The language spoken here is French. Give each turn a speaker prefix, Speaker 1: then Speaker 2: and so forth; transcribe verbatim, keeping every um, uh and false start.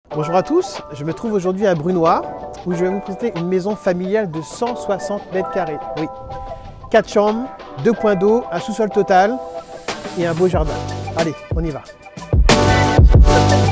Speaker 1: Bonjour à tous, je me trouve aujourd'hui à Brunoy où je vais vous présenter une maison familiale de cent soixante mètres carrés. Oui, quatre chambres, deux points d'eau, un sous-sol total et un beau jardin. Allez, on y va.